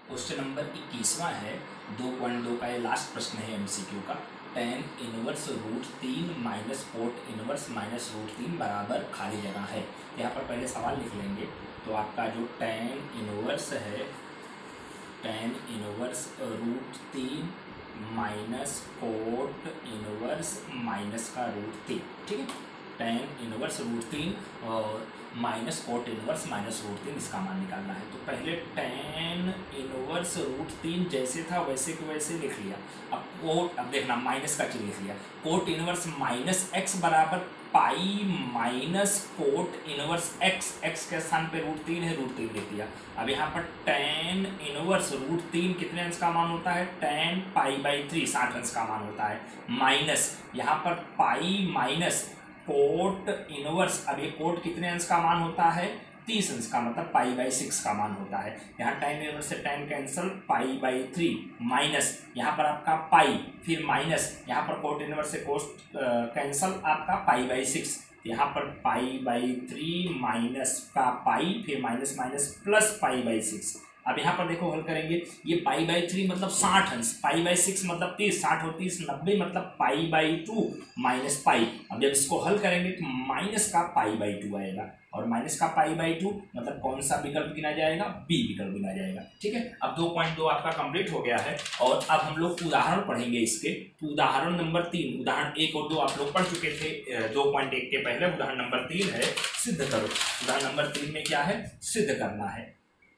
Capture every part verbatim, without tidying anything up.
Question number इक्कीसवां है, दो point दो का ये लास्ट प्रश्न है एमसीक्यू का। टेन इनवर्स रूट तीन minus cot inverse minus root तीन बराबर खाली जगह है। यहाँ पर पहले सवाल लिख लेंगे। तो आपका जो टेन इनवर्स है, टेन इनवर्स रूट तीन माइनस कोट इनवर्स माइनस का रूट तीन, ठीक है। टेन इनवर्स रूट तीन और minus cot inverse minus root तीन, इसका मान निकालना है। तो पहले टेन इनवर्स रूट तीन जैसे था वैसे के वैसे लिख लिया। अब कोट, अब देखना माइनस का चीज लिख लिया। कोट इनवर्स माइनस एक्स बराबर pi minus cot inverse x, x के स्थान पे रूट तीन है, रूट तीन लिख दिया। अब यहाँ पर टेन इनवर्स रूट तीन कितने अंश का मान होता है? टेन पाई बाई थ्री, साठ अंश का मान होता है। माइनस यहाँ पर पाई माइनस कोट इनवर्स, अब ये कोट कितने अंश का मान होता है? तीस अंश का, मतलब पाई बाई सिक्स का मान होता है। यहाँ टेन इनवर्स से tan cancel, pi by three minus यहाँ पर आपका पाई, फिर माइनस यहाँ पर कोट इनवर्स से कोस्ट कैंसल, आपका पाई बाई सिक्स। यहाँ पर पाई बाई थ्री माइनस का पाई, फिर minus minus plus pi by six. अब यहाँ पर देखो हल करेंगे, ये पाई बाई थ्री मतलब साठ अंश, पाई बाई सिक्स मतलब तीस, साठ और तीस नब्बे, मतलब pi by two minus pi. अब जब इसको हल करेंगे तो माइनस का पाई बाई टू आएगा, और माइनस का पाई बाई टू मतलब कौन सा विकल्प गिना जाएगा? बी विकल्प गिना जाएगा, ठीक है। अब दो पॉइंट दो आपका कंप्लीट हो गया है, और अब हम लोग उदाहरण पढ़ेंगे इसके। तो उदाहरण नंबर तीन, उदाहरण एक और दो आप लोग पढ़ चुके थे दो पॉइंट एक के पहले। उदाहरण नंबर तीन है सिद्ध करो। उदाहरण नंबर तीन में क्या है? सिद्ध करना है,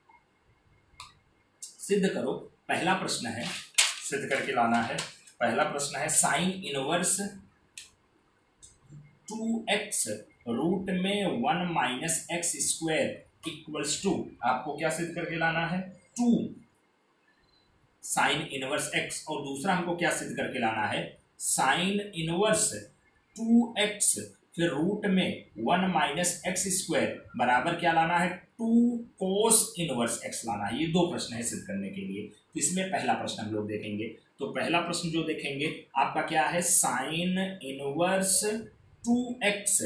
सिद्ध करो। पहला प्रश्न है, सिद्ध करके लाना है। पहला प्रश्न है sine inverse two x root में one minus x square equals to, आपको क्या सिद्ध करके लाना है? Two sine inverse x. और दूसरा हमको क्या सिद्ध करके लाना है? साइन इनवर्स टू एक्स फिर रूट में वन माइनस एक्स स्क्वायर बराबर क्या लाना है? टू कोस इनवर्स एक्स लाना है। ये दो प्रश्न है सिद्ध करने के लिए। तो इसमें पहला प्रश्न हम लोग देखेंगे। तो पहला प्रश्न जो देखेंगे आपका क्या है? Sine inverse two x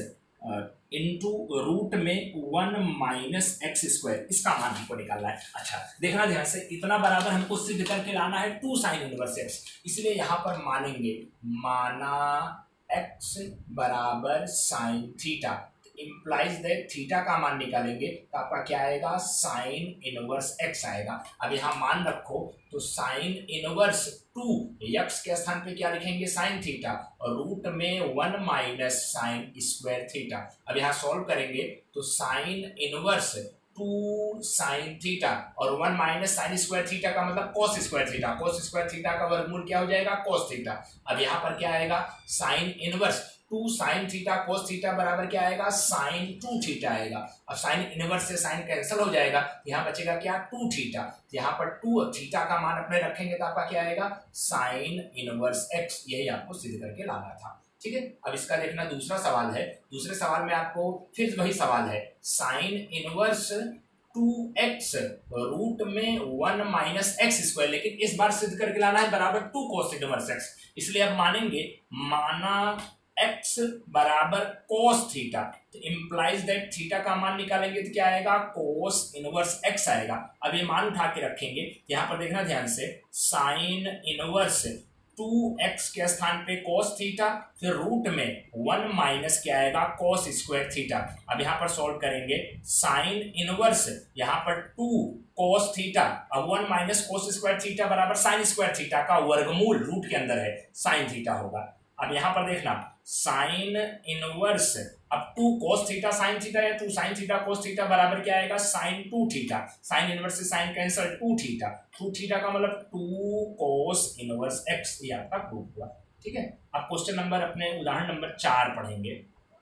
into root में वन माइनस एक्स स्क्वायर, इसका मान हमको निकालना है। अच्छा देखना ध्यान से, इतना बराबर हमको सिद्ध करके लाना है टू साइन इनवर्स एक्स, इसलिए यहाँ पर मानेंगे, माना एक्स बराबर sine theta, implies that theta का मान निकालेंगे तो आपका क्या आएगा? साइन इनवर्स एक्स आएगा। अब यहाँ मान रखो तो साइन इनवर्स टू एक्स के स्थान पे क्या लिखेंगे? साइन थीटा, और रूट में one minus sine square theta. अब यहाँ सॉल्व करेंगे तो sine inverse two sine theta और one minus sine square theta का मतलब cos square theta, cos square theta का वर्गमूल क्या हो जाएगा? Cos theta. अब यहाँ पर क्या आएगा? Sine inverse two sine theta cos theta बराबर क्या आएगा? साइन टू थीटा आएगा। अब साइन इनवर्स से साइन कैंसिल हो जाएगा, यहाँ बचेगा क्या? Two theta. यहाँ पर टू थीटा का मान अपने रखेंगे तो आपका क्या आएगा? Sine inverse x. यही आपको सिद्ध करके लाना था, ठीक है। अब इसका देखना दूसरा सवाल है। दूसरे सवाल में आपको फिर वही सवाल है, sine inverse two x root में वन माइनस एक्स स्क्वायर, लेकिन इस बार सिद्ध करके लाना है बराबर टू कोस इनवर्स एक्स। इसलिए अब मानेंगे, माना x बराबर कोस थीटा, तो इम्प्लाइज दैट थीटा का मान निकालेंगे तो क्या आएगा? कोस इनवर्स x आएगा। अब ये मान उठा के रखेंगे, यहाँ पर देखना ध्यान से, साइन इनवर्स टू एक्स के स्थान पे कोस थीटा, फिर रूट में वन माइनस क्या आएगा? Cos square theta. अब यहाँ पर सॉल्व करेंगे, साइन इनवर्स यहाँ पर टू कोस थीटा, अब one minus cos square theta बराबर साइन स्क्वायर थीटा का वर्गमूल रूट के अंदर है, साइन थीटा होगा। अब यहाँ पर देखना, साइन इनवर्स अब two cos theta sine theta या two sine theta cos theta बराबर क्या आएगा? Sine two theta. Sine inverse से sine cancel, two theta, two theta का मतलब टू कोस इनवर्स एक्स, ये आपका प्रूफ हुआ, ठीक है। अब क्वेश्चन नंबर अपने उदाहरण नंबर चार पढ़ेंगे।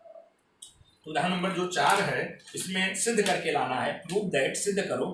तो उदाहरण नंबर जो चार है इसमें सिद्ध करके लाना है, प्रूफ दैट, सिद्ध करो,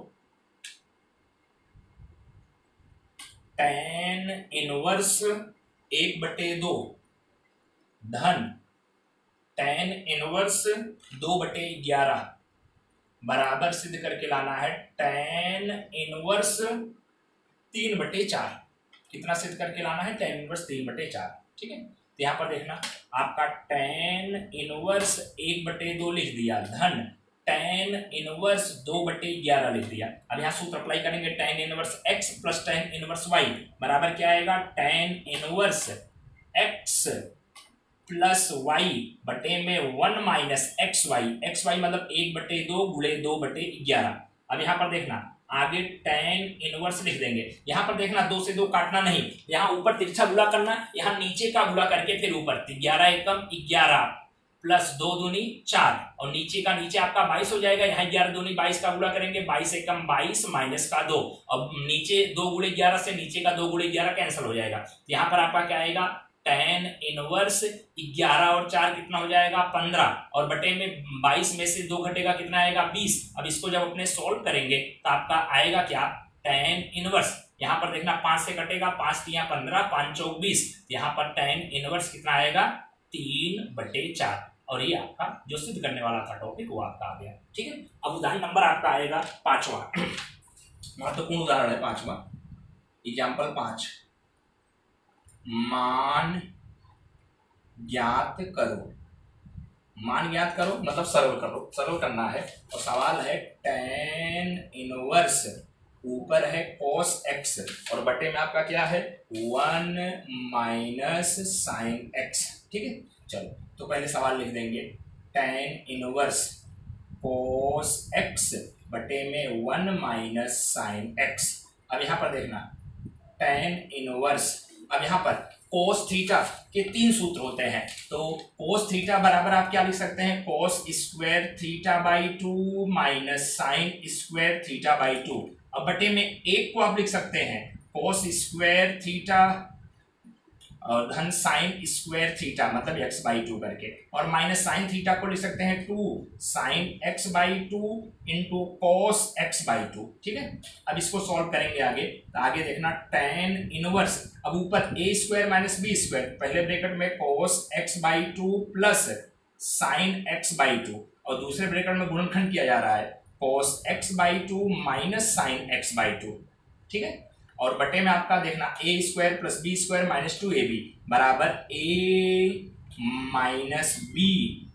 टेन इनवर्स एक बटे दो धन टेन इनवर्स दो बटे ग्यारह बराबर सिद्ध करके लाना है टेन इनवर्स तीन बटे चार। कितना सिद्ध करके लाना है? टेन इनवर्स तीन बटे चार, ठीक है। तो यहाँ पर देखना, आपका टेन इनवर्स एक बटे दो लिख दिया, धन टेन इनवर्स दो बटे ग्यारह लिख दिया। अब यहाँ सूत्र अप्लाई करेंगे, tan inverse x plus tan inverse y बराबर क्या आएगा, tan inverse x plus y बटे में one minus x y, x y मतलब एक बटे दो गुणे दो बटे ग्यारह। अब यहाँ पर देखना आगे टेन इनवर्स लिख देंगे, यहाँ पर देखना दो से दो काटना नहीं, यहाँ ऊपर तिरछा गुणा करना, यहाँ नीचे का गुणा करके फिर ऊपर, ग्यारह एकम ग्यारह प्लस दो दूनी चार और नीचे का नीचे आपका बाईस हो जाएगा। यहाँ ग्यारह दूनी बाईस का गुणा करेंगे, बाईस एकम बाईस माइनस का दो, अब नीचे दो गुणे ग्यारह से नीचे का दो गुणे ग्यारह कैंसिल हो जाएगा। यहाँ पर आपका क्या आएगा, टेन इनवर्स ग्यारह और चार कितना हो जाएगा, पंद्रह और बटे में बाईस में से दो घटेगा कितना आएगा, बीस। अब इसको जब अपने सोल्व करेंगे तो आपका आएगा क्या, टेन इनवर्स, यहाँ पर देखना पांच से कटेगा, पांच तिया पंद्रह, पांच चौक बीस, यहाँ पर टेन इनवर्स कितना आएगा, तीन बटे चार। और ये आपका जो सिद्ध करने वाला था टॉपिक वो आपका आ गया। ठीक है, अब उदाहरण नंबर आपका आएगा पांचवा, महत्वपूर्ण उदाहरण है पांचवा, एग्जाम्पल पांच, मान ज्ञात करो। मान ज्ञात करो मतलब सरल करो, सरल करना है और सवाल है टेन इनवर्स, ऊपर है cos x और बटे में आपका क्या है, वन माइनस साइन एक्स। ठीक है, चलो तो पहले सवाल लिख देंगे, टेन इनवर्स cos x बटे में वन माइनस साइन एक्स। अब यहाँ पर देखना टेन इनवर्स, अब यहाँ पर cos थीटा के तीन सूत्र होते हैं, तो cos थीटा बराबर आप क्या लिख सकते हैं, cos square theta by two minus sine square theta by two. अब बटे में एक को आप लिख सकते हैं cos स्क्वायर थीटा और धन साइन स्क्वायर थीटा मतलब x बाई टू करके, और माइनस साइन थीटा को लिख सकते हैं two sine x by two into cos x by two. ठीक है, अब इसको सॉल्व करेंगे आगे, तो आगे देखना टेन इनवर्स, अब ऊपर a square minus b square, पहले ब्रैकेट में cos x by two plus sine x by two और दूसरे ब्रैकेट में गुणनखंड किया जा रहा है cos x by two minus sine x by two. ठीक है, और बटे में आपका देखना a square plus b square minus two a b बराबर ए माइनस बी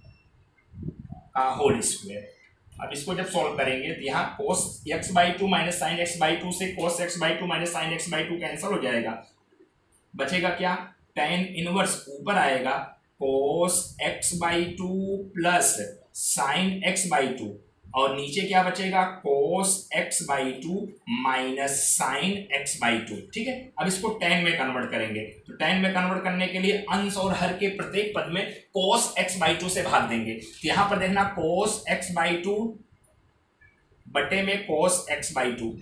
का होल स्क्वायर। अब इसको जब सॉल्व करेंगे तो यहाँ cos x by two minus sine x by two से cos x by two minus sine x by two cancel हो जाएगा, बचेगा क्या, टेन इनवर्स ऊपर आएगा cos x by two plus sine x by two और नीचे क्या बचेगा, cos x by two minus sine x by two. ठीक है, अब इसको टेन में कन्वर्ट करेंगे, तो टेन में कन्वर्ट करने के लिए अंश और हर के प्रत्येक पद में cos x बाई टू से भाग देंगे। तो यहां पर देखना cos x बाई टू बटे में cos x बाई टू,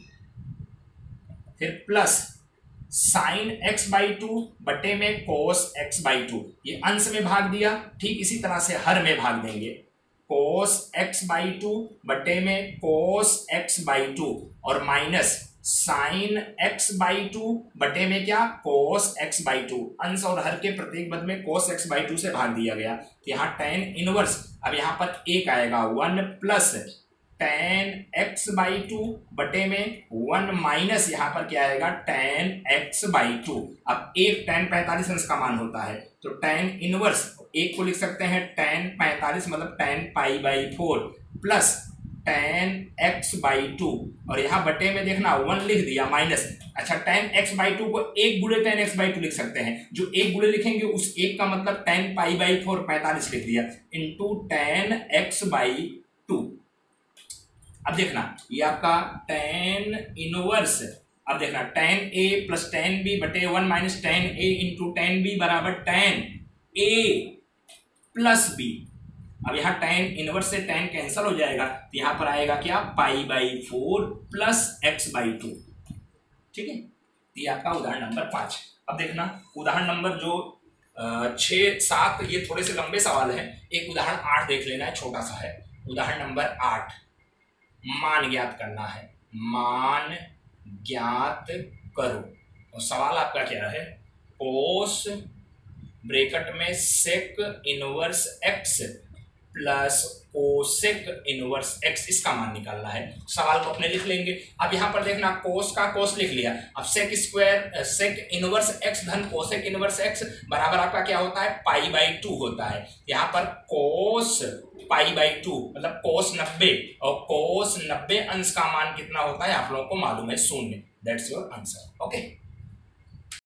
फिर plus sine x by two बटे में cos x बाई टू, ये अंश में भाग दिया। ठीक इसी तरह से हर में भाग देंगे, cos x बाई टू बटे में cos x बाई टू और minus sine x by two बटे में क्या, cos x बाई टू, अंश और हर के प्रत्येक पद में cos x बाई टू से भाग दिया गया। तो यहाँ टेन इनवर्स, अब यहाँ पर एक आएगा one plus tan x by two बटे में वन माइनस यहाँ पर क्या आएगा, टेन एक्स बाई टू। अब एक टेन पैंतालीस अंश का मान होता है, तो टेन इनवर्स एक को लिख सकते हैं टेन पैंतालीस मतलब tan pi by four plus tan x by two और यहाँ बटे में देखना वन लिख दिया माइनस, अच्छा टेन एक्स बाई टू को एक गुणे टेन एक्स बाई टू लिख सकते हैं, जो एक गुणे लिखेंगे उस एक का मतलब टेन पाई बाई फोर पैंतालीस लिख दिया into tan x by two. अब देखना ये आपका टेन इनवर्स, अब देखना tan a plus tan b बटे one minus tan a into tan b बराबर टेन ए प्लस बी। अब यहाँ टेन इनवर्स से टेन कैंसिल हो जाएगा, तो यहाँ पर आएगा क्या, pi by four plus x by two. ठीक है, ये आपका उदाहरण नंबर पाँच। अब देखना उदाहरण नंबर जो छः सात ये थोड़े से लंबे सवाल हैं, एक उदाहरण आठ देख लेना है, छोटा सा है। उदाहरण नंबर आठ, मान ज्ञात करना है, मान ज्ञात करो। और सवाल आपका क्या है, कोस ब्रैकेट में sec inverse x plus cosec inverse x, इसका मान निकालना है। सवाल को अपने लिख लेंगे। अब यहाँ पर देखना, कोस का कोस लिख लिया। अब sec square sec inverse x धन कोसेक इनवर्स एक्स बराबर आपका क्या होता है, पाई बाई टू होता है। यहाँ पर कोस पाई बाई टू मतलब कोस नब्बे, और कोस नब्बे अंश का मान कितना होता है आप लोगों को मालूम है, शून्य। That's your answer. ओके।